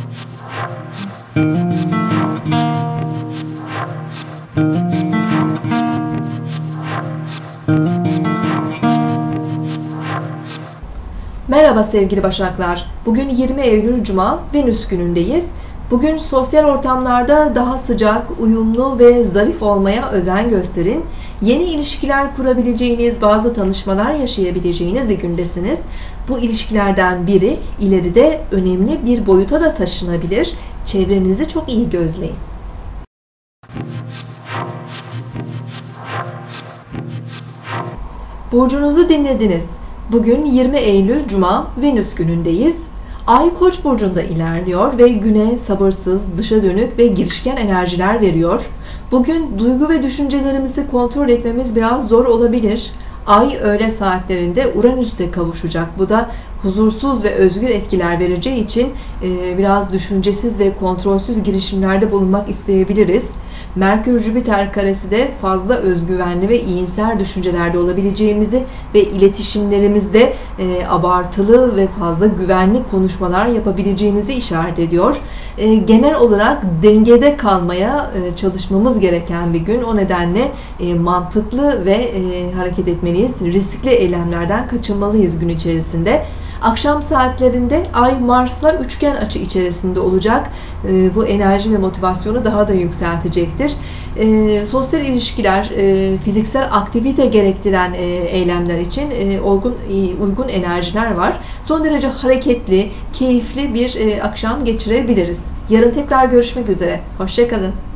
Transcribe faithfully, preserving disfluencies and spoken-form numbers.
Merhaba sevgili Başaklar. Bugün yirmi Eylül Cuma, Venüs günündeyiz. Bugün sosyal ortamlarda daha sıcak, uyumlu ve zarif olmaya özen gösterin. Yeni ilişkiler kurabileceğiniz, bazı tanışmalar yaşayabileceğiniz bir gündesiniz. Bu ilişkilerden biri ileride önemli bir boyuta da taşınabilir. Çevrenizi çok iyi gözleyin. Burcunuzu dinlediniz. Bugün yirmi Eylül Cuma, Venüs günündeyiz. Ay Koç burcunda ilerliyor ve güne sabırsız, dışa dönük ve girişken enerjiler veriyor. Bugün duygu ve düşüncelerimizi kontrol etmemiz biraz zor olabilir. Ay öğle saatlerinde Uranüs'te kavuşacak. Bu da huzursuz ve özgür etkiler vereceği için biraz düşüncesiz ve kontrolsüz girişimlerde bulunmak isteyebiliriz. Merkür-Jüpiter karesi de fazla özgüvenli ve iyimser düşüncelerde olabileceğimizi ve iletişimlerimizde e, abartılı ve fazla güvenli konuşmalar yapabileceğimizi işaret ediyor. E, genel olarak dengede kalmaya e, çalışmamız gereken bir gün. O nedenle e, mantıklı ve e, hareket etmeliyiz. Riskli eylemlerden kaçınmalıyız gün içerisinde. Akşam saatlerinde Ay Mars'la üçgen açı içerisinde olacak. E, bu enerji ve motivasyonu daha da yükseltecektir. E, sosyal ilişkiler, e, fiziksel aktivite gerektiren e, eylemler için e, uygun, e, uygun enerjiler var. Son derece hareketli, keyifli bir e, akşam geçirebiliriz. Yarın tekrar görüşmek üzere. Hoşça kalın.